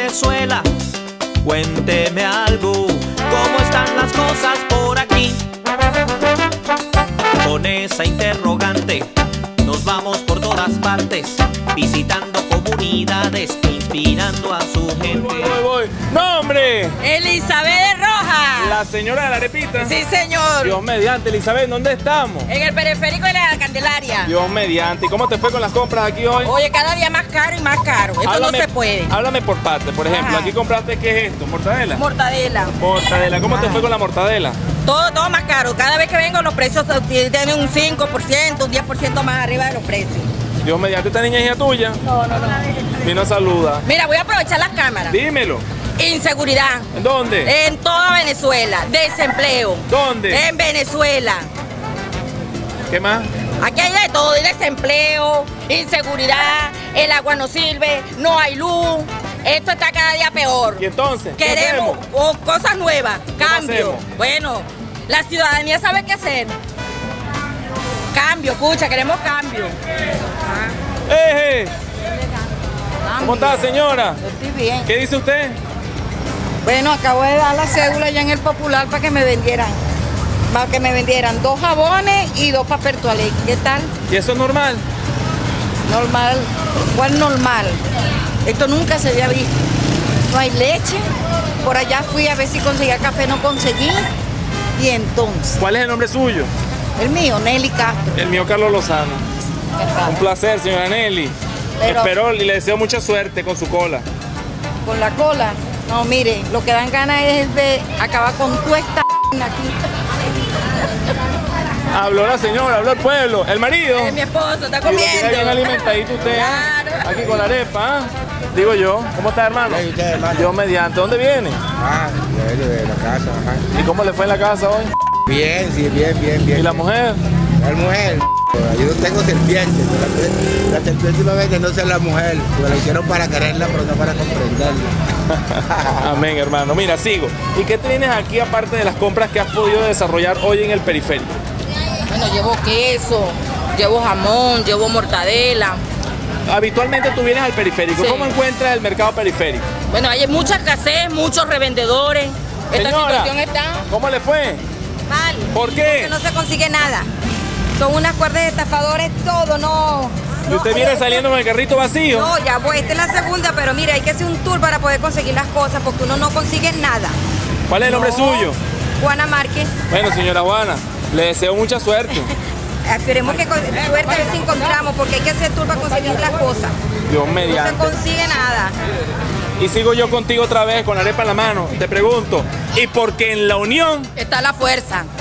Venezuela, cuénteme algo, ¿cómo están las cosas por aquí? Con esa interrogante nos vamos por todas partes, visitando comunidades, inspirando a su gente. Voy. ¡Nombre! Elizabeth Rojas. La señora de la arepita. Sí, señor. Dios mediante, Elizabeth, ¿dónde estamos? En el periférico de la Candelaria. Dios mediante. ¿Y cómo te fue con las compras aquí hoy? Oye, cada día más caro y más caro. Esto no se puede. Háblame por partes. Por ejemplo, Ajá. Aquí compraste, ¿qué es esto? ¿Mortadela? Mortadela. Mortadela. ¿Cómo te fue con la mortadela? Todo más caro. Cada vez que vengo los precios tienen un 5%, un 10% más arriba de los precios. Dios mediante, ¿esta niña es hija tuya? No. Vino a saluda. Mira, voy a aprovechar las cámaras. Dímelo. Inseguridad. ¿En dónde? En toda Venezuela. Desempleo. ¿Dónde? En Venezuela. ¿Qué más? Aquí hay de todo, hay desempleo, inseguridad, el agua no sirve, no hay luz. Esto está cada día peor. ¿Y entonces? ¿Qué Queremos hacemos? cosas nuevas, cambio. hacemos? Bueno, la ciudadanía sabe qué hacer. Cambio, escucha, queremos cambio. ¡Eje! ¿Cómo está, señora? Estoy bien. ¿Qué dice usted? Bueno, acabo de dar la cédula ya en el Popular para que me vendieran. Para que me vendieran 2 jabones y 2 papel toalé. ¿Qué tal? ¿Y eso es normal? Normal. ¿Cuál normal? Esto nunca se había visto. No hay leche. Por allá fui a ver si conseguía café, no conseguí. Y entonces, ¿Cuál es el nombre suyo? el mío, Nelly Castro. El mío, Carlos Lozano. ¿Qué tal? Un placer, señora Nelly. Pero- Espero y le deseo mucha suerte con su cola. Con la cola. No, mire, lo que dan ganas es de acabar con toda esta aquí. Habló la señora, habló el pueblo. ¿El marido? Mi esposo está Y lo tiene bien comiendo. alimentadito usted, ¿ah? Claro. Aquí con la arepa, ¿ah? Digo yo. ¿Cómo está, hermano? Bien, ¿y usted, hermano? Dios mediante. ¿Dónde viene? De la casa, ajá. ¿Y cómo le fue en la casa hoy? Bien, sí, bien. ¿Y la mujer? La mujer, yo no tengo serpientes. La serpiente me vende, no es la mujer. Porque la hicieron para quererla, pero no para comprenderla. Amén, hermano. Mira, sigo. ¿Y qué tienes aquí aparte de las compras que has podido desarrollar hoy en el periférico? Bueno, llevo queso, llevo jamón, llevo mortadela. Habitualmente tú vienes al periférico. Sí. ¿Cómo encuentras el mercado periférico? Bueno, hay mucha escasez, muchos revendedores. Esta Señora, situación está ¿cómo le fue? Mal. ¿Por qué? Porque no se consigue nada. Son unas cuerdas de estafadores, todo, no. ¿Y usted viene saliendo con el carrito vacío? No, ya voy, esta es la segunda, pero mira, hay que hacer un tour para poder conseguir las cosas, porque uno no consigue nada. ¿Cuál es el nombre No. suyo? Juana Márquez, Bueno, señora Juana, le deseo mucha suerte. esperemos que con suerte a ver si encontramos, porque hay que hacer tour para conseguir las cosas. Dios No se mediante. consigue nada. Y sigo yo contigo otra vez con la arepa en la mano. Te pregunto, ¿y por qué en la unión? está la fuerza.